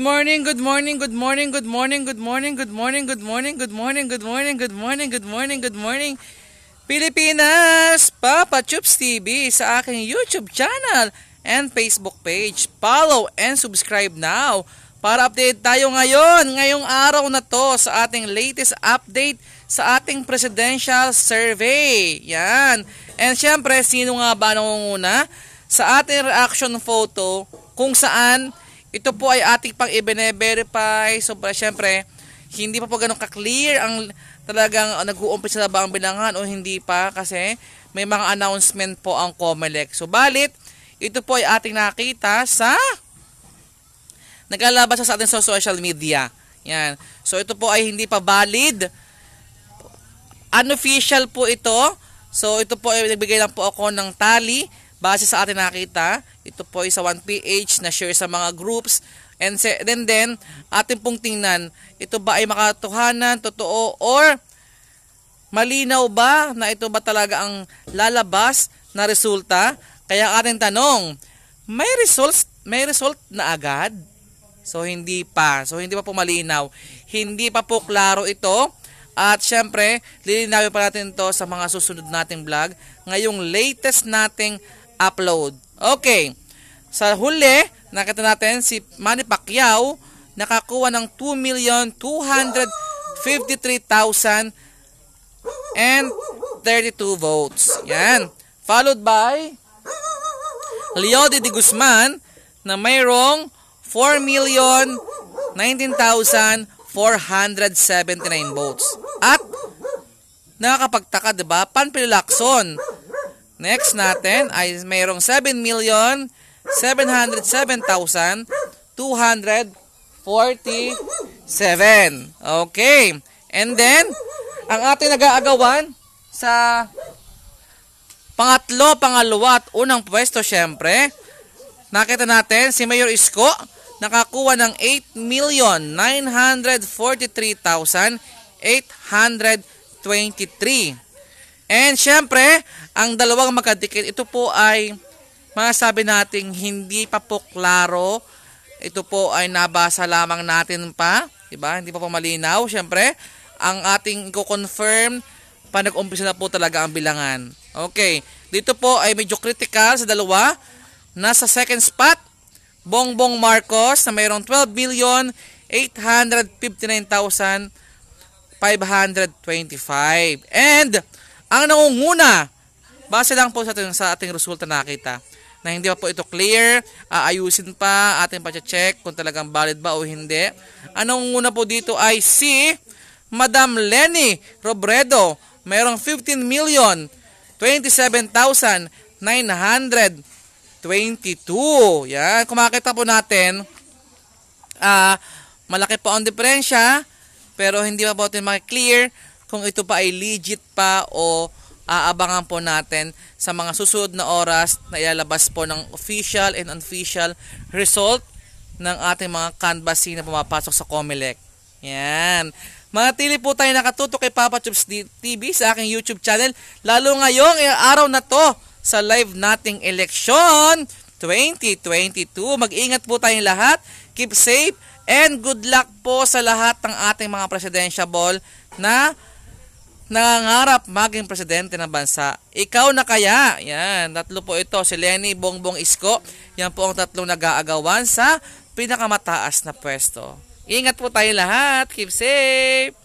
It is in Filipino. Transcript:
Morning, good morning, good morning, good morning, good morning, good morning, good morning, good morning, good morning, good morning, good morning, good morning, Pilipinas! Papa Chups TV sa aking YouTube channel and Facebook page. Follow and subscribe now para update tayo ngayong araw na to sa ating latest update sa ating presidential survey. Yan. And syempre, sino nga ba nangunguna sa ating reaction photo kung saan ito po ay ating pang i-verify. So, syempre, hindi pa po ganun ka-clear ang talagang nag-uumpisa na ba ang bilangan o hindi pa kasi may mga announcement po ang COMELEC. So, balit, ito po ay ating nakita sa naglalabas sa ating social media. Yan. So, ito po ay hindi pa valid. Unofficial po ito. So, ito po ay nagbigay lang po ako ng tally base sa ating nakita. Ito po ay sa 1PH na share sa mga groups. And then ating pong tingnan, ito ba ay makatotohanan, totoo, or malinaw ba na ito ba talaga ang lalabas na resulta? Kaya ating tanong, may result na agad? So, hindi pa. So, hindi pa po malinaw. Hindi pa po klaro ito. At syempre, lilinawin pa natin ito sa mga susunod nating vlog. Ngayong latest nating upload. Okay. Sa huli, nakita natin si Manny Pacquiao nakakuha ng 2,253,032 votes. Yan. Followed by Leody de Guzman na mayroong 4,019,479 votes. At nakakapagtaka, diba? Panfilo Lacson. Next natin ay mayroong 7,707,247. Okay. And then, ang ating nag-aagawan sa pangalawa at unang pwesto, syempre, nakita natin si Mayor Isko nakakuha ng 8,943,823. And syempre, ang dalawang magkadikit, ito po ay masasabi nating hindi pa po klaro. Ito po ay nabasa lamang natin pa. Diba? Hindi pa po malinaw. Syempre, ang ating i-confirm pa nag-umpisa na po talaga ang bilangan. Okay. Dito po ay medyo critical sa dalawa. Nasa second spot, Bongbong Marcos na mayroong 12,859,525. And ang nangunguna, base lang po sa ating resulta nakita, na hindi pa po ito clear, aayusin pa, ating pa-check kung talagang valid ba o hindi. Ang nangunguna po dito ay si Madam Leni Robredo, mayroong 15,027,922. Yan, kung makita po natin, malaki po ang diferensya, pero hindi pa po natin makiklear kung ito pa ay legit pa o aabangan po natin sa mga susunod na oras na ilalabas po ng official and unofficial result ng ating mga canvassing na pumapasok sa COMELEC. Yan. Manatili po tayo nakatutok kay Papa Chups TV sa aking YouTube channel, lalo ngayong araw na to sa live nating election 2022. Mag-ingat po tayong lahat. Keep safe and good luck po sa lahat ng ating mga presidentiable na nangangarap maging presidente ng bansa. Ikaw na kaya? Yan, tatlo po ito. Si Leni, Bongbong, Isko. Yan po ang tatlong nag-aagawan sa pinakamataas na pwesto. Ingat po tayo lahat. Keep safe!